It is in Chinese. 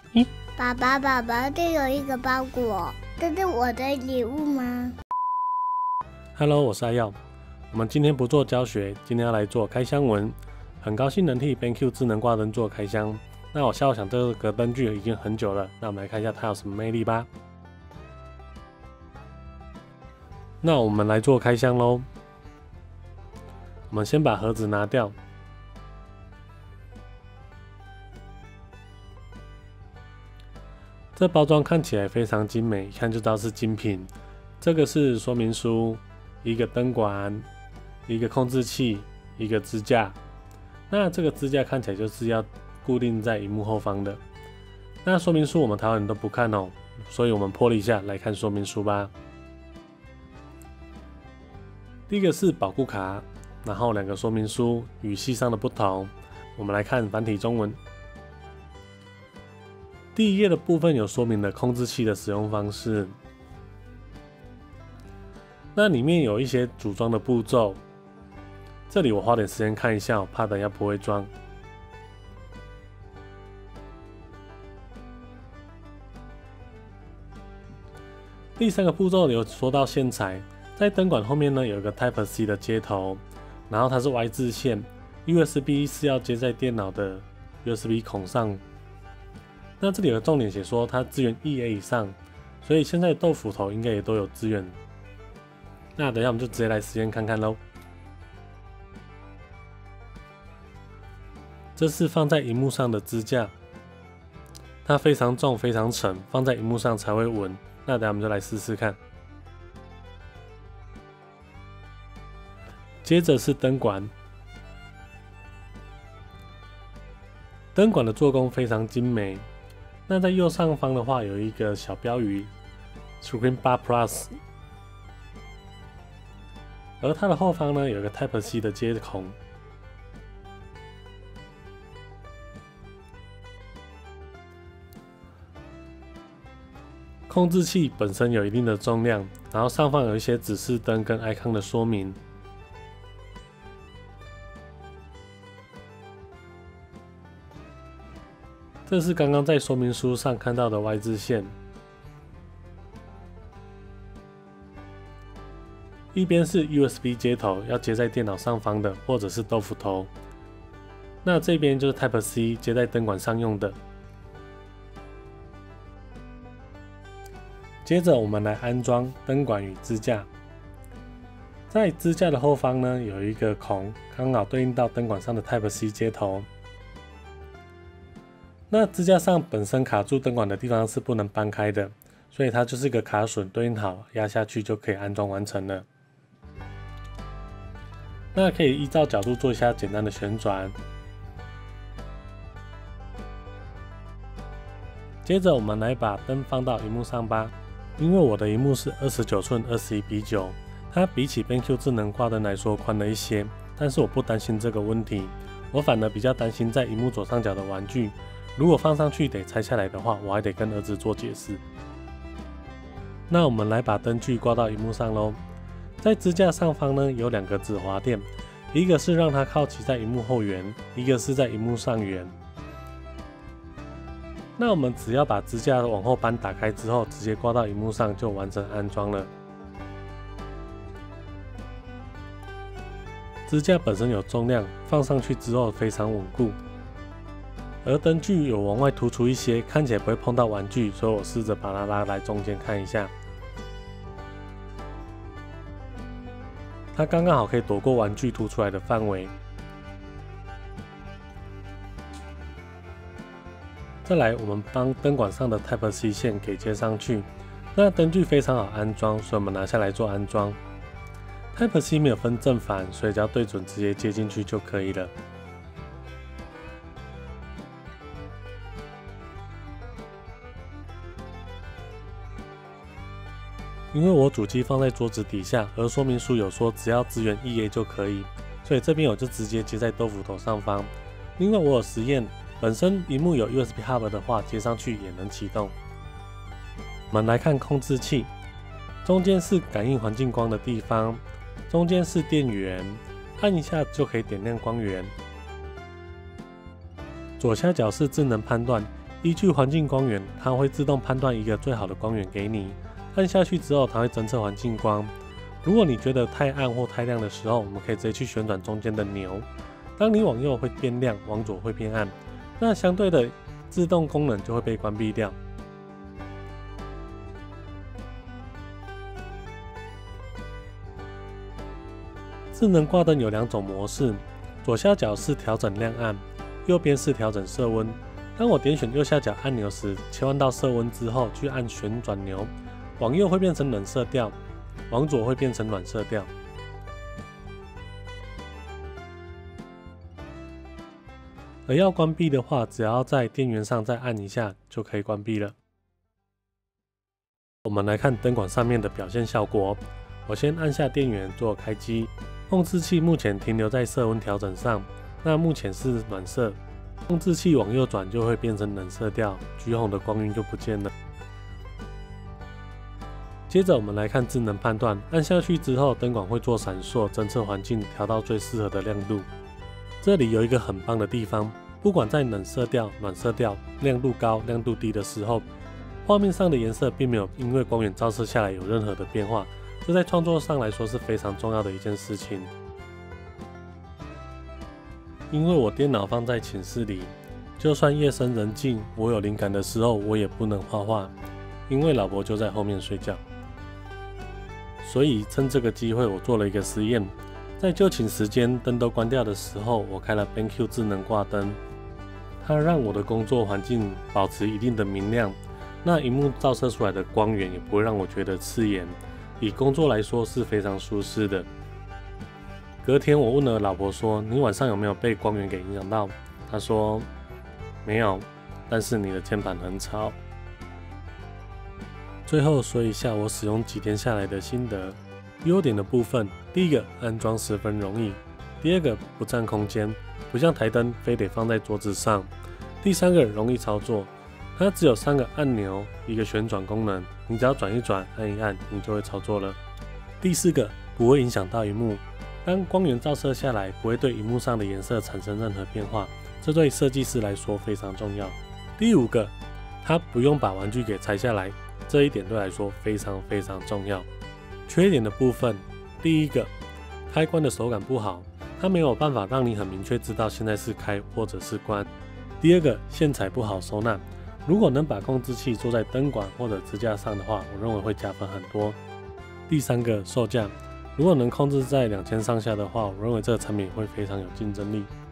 爸爸，这有一个包裹，这是我的礼物吗 Hello， 我是阿耀。我们今天不做教学，今天要来做开箱文。很高兴能替 BenQ 智能挂灯做开箱。那我想这个灯具已经很久了，那我们来看一下它有什么魅力吧。那我们来做开箱咯。我们先把盒子拿掉。这包装看起来非常精美，一看就知道是精品。这个是说明书，一个灯管，一个控制器，一个支架。那这个支架看起来就是要固定在萤幕后方的。那说明书我们台湾人都不看哦，所以我们破了一下来看说明书吧。第一个是保护卡，然后两个说明书，语系上的不同。我们来看繁体中文。第一页的部分有说明了控制器的使用方式，那里面有一些组装的步骤，这里我花点时间看一下，我怕等一下不会装。第三个步骤有说到线材，在灯管后面呢有一个 Type C 的接头，然后它是 Y 字线 ，USB 是要接在电脑的 USB 孔上。那这里有个重点写说它支援 EA 以上，所以现在豆腐头应该也都有支援。那等一下我们就直接来实验看看咯。这是放在萤幕上的支架，它非常重非常沉，放在萤幕上才会稳。那等一下我们就来试试看。接着是灯管，灯管的做工非常精美。那在右上方的话有一个小标语 Screen Bar Plus， 而它的后方呢有一个 Type C 的接孔。控制器本身有一定的重量，然后上方有一些指示灯跟 icon 的说明。这是刚刚在说明书上看到的 Y 字线，一边是 USB 接头，要接在电脑上方的，或者是豆腐头。那这边就是 Type C 接在灯管上用的。接着我们来安装灯管与支架。在支架的后方呢，有一个孔，刚好对应到灯管上的 Type C 接头。那支架上本身卡住灯管的地方是不能搬开的，所以它就是一个卡榫，对应好，压下去就可以安装完成了。那可以依照角度做一下简单的旋转。接着我们来把灯放到萤幕上吧。因为我的萤幕是29寸21:9，它比起 BenQ 智能挂灯来说宽了一些，但是我不担心这个问题，我反而比较担心在萤幕左上角的玩具。如果放上去得拆下来的话，我还得跟儿子做解释。那我们来把灯具挂到萤幕上咯。在支架上方呢有两个止滑垫，一个是让它靠齐在萤幕后缘，一个是在萤幕上缘。那我们只要把支架往后搬打开之后，直接挂到萤幕上就完成安装了。支架本身有重量，放上去之后非常稳固。而灯具有往外突出一些，看起来不会碰到玩具，所以我试着把它拉来中间看一下，它刚刚好可以躲过玩具凸出来的范围。再来，我们帮灯管上的 Type C 线给接上去。那灯具非常好安装，所以我们拿下来做安装。Type C 没有分正反，所以只要对准直接接进去就可以了。因为我主机放在桌子底下，而说明书有说只要支援 EA 就可以，所以这边我就直接接在豆腐头上方。另外我有实验，本身萤幕有 USB Hub 的话，接上去也能启动。我们来看控制器，中间是感应环境光的地方，中间是电源，按一下就可以点亮光源。左下角是智能判断， 依据环境光源，它会自动判断一个最好的光源给你。按下去之后，它会侦测环境光。如果你觉得太暗或太亮的时候，我们可以直接去旋转中间的钮。当你往右会变亮，往左会变暗。那相对的自动功能就会被关闭掉。智能挂灯有2种模式，左下角是调整亮暗，右边是调整色温。当我点选右下角按钮时，切换到色温之后，去按旋转钮，往右会变成冷色调，往左会变成暖色调。而要关闭的话，只要在电源上再按一下就可以关闭了。我们来看灯管上面的表现效果。我先按下电源做开机，控制器目前停留在色温调整上，那目前是暖色。控制器往右转就会变成冷色调，橘红的光晕就不见了。接着我们来看智能判断，按下去之后，灯管会做闪烁，侦测环境，调到最适合的亮度。这里有一个很棒的地方，不管在冷色调、暖色调、亮度高、亮度低的时候，画面上的颜色并没有因为光源照射下来有任何的变化，这在创作上来说是非常重要的一件事情。因为我电脑放在寝室里，就算夜深人静，我有灵感的时候，我也不能画画，因为老婆就在后面睡觉。所以趁这个机会，我做了一个实验，在就寝时间灯都关掉的时候，我开了 BenQ 智能挂灯，它让我的工作环境保持一定的明亮，那萤幕照射出来的光源也不会让我觉得刺眼，以工作来说是非常舒适的。隔天我问了老婆说：“你晚上有没有被光源给影响到？”她说：“没有，但是你的键盘很吵。”最后说一下我使用几天下来的心得。优点的部分，第一个安装十分容易，第二个不占空间，不像台灯非得放在桌子上，第三个容易操作，它只有3个按钮，一个旋转功能，你只要转一转，按一按，你就会操作了。第四个不会影响到萤幕。当光源照射下来，不会对萤幕上的颜色产生任何变化，这对设计师来说非常重要。第5个，它不用把玩具给拆下来，这一点对我来说非常非常重要。缺点的部分，第一个，开关的手感不好，它没有办法让你很明确知道现在是开或者是关。第二个，线材不好收纳，如果能把控制器做在灯管或者支架上的话，我认为会加分很多。第三个，售价。如果能控制在2000上下的话，我认为这个产品会非常有竞争力。